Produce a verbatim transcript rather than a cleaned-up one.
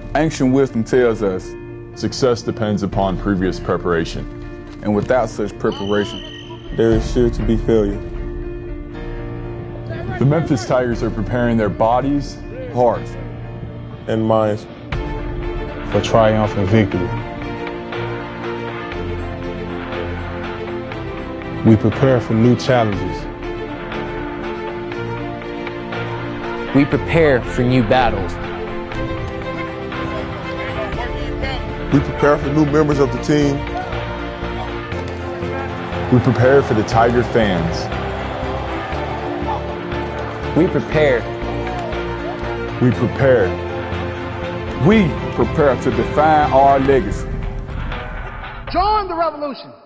Ancient wisdom tells us, success depends upon previous preparation. and without such preparation, there is sure to be failure. The Memphis Tigers are preparing their bodies, hearts, And minds for triumph and victory. We prepare for new challenges. We prepare for new battles. We prepare for new members of the team. we prepare for the Tiger fans. We prepare. We prepare. we prepare to define our legacy. Join the revolution.